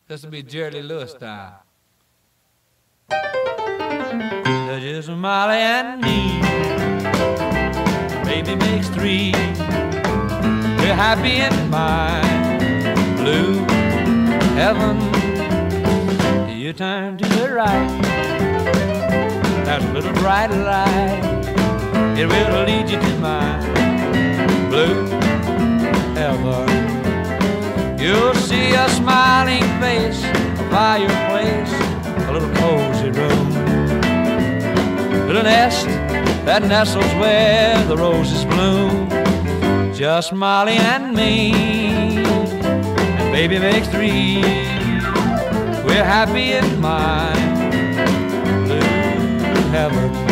This will be Jerry Lewis style. There's just Molly and me. Baby makes three. We're happy in my blue heaven. You turn to the right. There's a little bright light. It will lead you to my blue heaven. You'll see a smiling face, a fireplace, a little cozy room, little nest that nestles where the roses bloom. Just Molly and me, and baby makes three. We're happy in my blue heaven.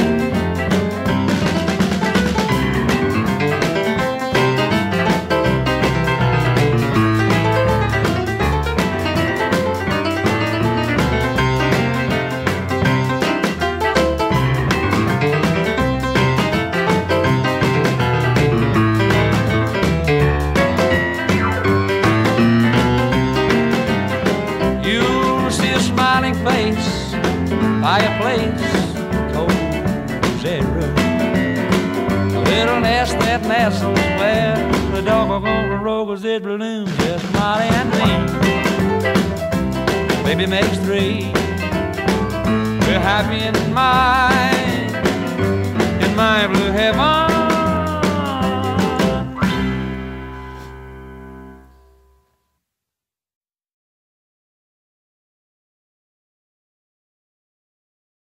Fireplace, cozy room, a little nest that nestles where the doggone roses did bloom. Just Molly and me, baby makes three. We're happy in my